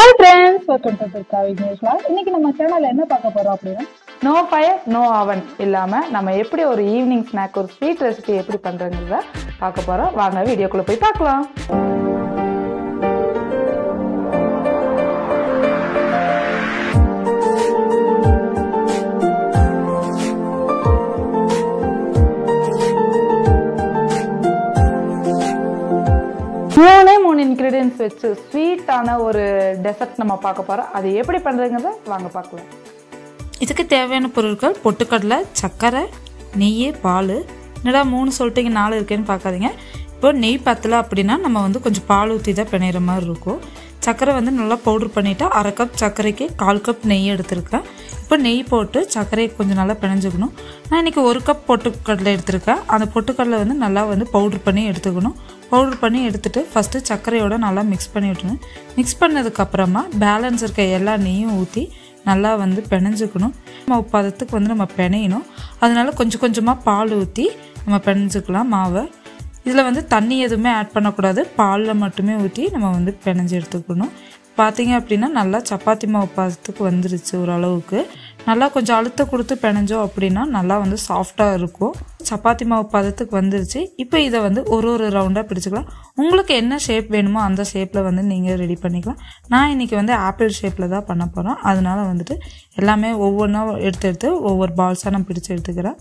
Hi friends, welcome to Durkavi News Vlog. இன்னைக்கு நம்ம சேனல்ல என்ன பார்க்க போறோம் அப்படினா நோ ஃபயர் நோ oven இல்லாம நம்ம எப்படி ஒரு ஈவினிங் ஸ்நாக் ஒரு ஸ்வீட் ரெசிபி எப்படி பண்றங்கறத பார்க்க போறோம். வாங்க வீடியோக்குள்ள போய் பார்க்கலாம். மூணு இன்கிரிடியன்ஸ் வச்சு ஸ்வீட்டான ஒரு டெசர்ட் நம்ம பார்க்க போகிறோம். அது எப்படி பண்ணுறதுங்கிறத வாங்க பார்க்கலாம். இதுக்கு தேவையான பொருட்கள் பொட்டுக்கடலை, சர்க்கரை, நெய், பால். என்னடா 3 சொல்லிட்டீங்க 4 இருக்கேன்னு பார்க்காதீங்க. இப்போ நெய் பத்தலை அப்படின்னா நம்ம கொஞ்சம் பால் ஊற்றி தான் பிணையிற மாதிரி இருக்கும். சர்க்கரை நல்லா பவுடர் பண்ணிவிட்டு 1/2 கப் சர்க்கரைக்கு 1/4 கப் நெய் எடுத்திருக்கேன். இப்போ நெய் போட்டு சர்க்கரையை கொஞ்சம் நல்லா பிணைஞ்சிக்கணும். நான் இன்றைக்கி 1 கப் பொட்டுக்கடலை எடுத்திருக்கேன். அந்த பொட்டுக்கடலை நல்லா பவுடர் பண்ணி எடுத்துக்கணும். பவுடர் பண்ணி எடுத்துகிட்டு ஃபஸ்ட்டு சர்க்கரையோடு நல்லா மிக்ஸ் பண்ணி விட்டுணும். மிக்ஸ் பண்ணதுக்கப்புறமா பேலன்ஸ் இருக்க எல்லா நெய்யும் ஊற்றி நல்லா பிணைஞ்சிக்கணும். மாவு பதத்துக்கு நம்ம பிணையணும். அதனால கொஞ்சம் கொஞ்சமாக பால் ஊற்றி நம்ம பிணைஞ்சிக்கலாம் மாவை. இதில் தண்ணி எதுவுமே ஆட் பண்ணக்கூடாது. பாலில் மட்டுமே ஊற்றி நம்ம பிணைஞ்சி எடுத்துக்கணும். பார்த்தீங்க அப்படின்னா நல்லா சப்பாத்தி மாவு பதத்துக்கு வந்துருச்சு. ஓரளவுக்கு நல்லா கொஞ்சம் அழுத்த கொடுத்து பிணைஞ்சோம் அப்படின்னா நல்லா சாஃப்டாக இருக்கும். சப்பாத்தி மாவு பதத்துக்கு வந்துருச்சு. இப்போ இதை ஒரு ரவுண்டாக பிடிச்சிக்கலாம். உங்களுக்கு என்ன ஷேப் வேணுமோ அந்த ஷேப்பில் நீங்கள் ரெடி பண்ணிக்கலாம். நான் இன்றைக்கி ஆப்பிள் ஷேப்பில் தான் பண்ண போகிறோம். அதனால எல்லாமே ஒவ்வொன்றா எடுத்து ஒவ்வொரு பால்ஸாக நான் பிடிச்சி எடுத்துக்கிறேன்.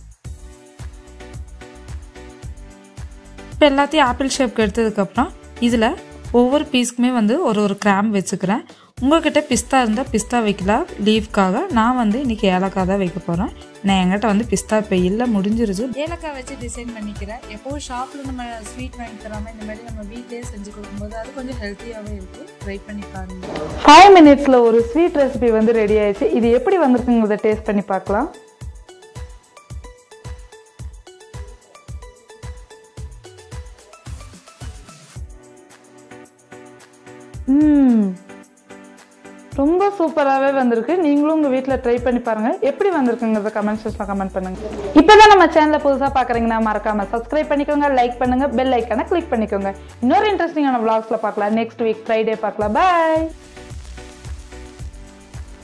இப்போ எல்லாத்தையும் ஆப்பிள் ஷேப்க்கு எடுத்ததுக்கப்புறம் இதில் ஒவ்வொரு பீஸ்க்குமே ஒரு கிராம் வச்சுக்கிறேன். உங்கள்கிட்ட பிஸ்தா இருந்தால் பிஸ்தா வைக்கலாம் லீஃப்காக. நான் இன்றைக்கி ஏலக்காய் தான் வைக்க போகிறேன். நான் என்கிட்ட பிஸ்தா இப்போ இல்லை, முடிஞ்சிருச்சு. ஏலக்காய் வச்சு டிசைன் பண்ணிக்கிறேன். எப்போவும் ஷாப்பில் நம்ம ஸ்வீட் வாங்கி தராமல் இந்த மாதிரி நம்ம வீட்டிலே செஞ்சு கொடுக்கும்போது அது கொஞ்சம் ஹெல்த்தியாகவே இருக்குது. ட்ரை பண்ணி பாருங்கள். 5 மினிட்ஸில் ஒரு ஸ்வீட் ரெசிபி ரெடி ஆயிடுச்சு. இது எப்படி வந்திருக்குங்கிறத டேஸ்ட் பண்ணி பார்க்கலாம். ரொம்ப சூப்பராகவே வந்திருக்கு. நீங்களும் உங்கள் வீட்டில் ட்ரை பண்ணி பாருங்கள். எப்படி வந்திருக்குங்கிறத கமெண்ட் செக்ஷனில் கமெண்ட் பண்ணுங்கள். இப்போ தான் நம்ம சேனலில் புதுசாக பார்க்குறீங்கன்னா மறக்காமல் சப்ஸ்கிரைப் பண்ணிக்கோங்க, லைக் பண்ணுங்கள், பெல் ஐக்கானை கிளிக் பண்ணிக்கோங்க. இன்னொரு இன்ட்ரெஸ்டிங்கான vlogsல பார்க்கலாம். நெக்ஸ்ட் வீக் ஃப்ரைடே பார்க்கலாம். பாய்.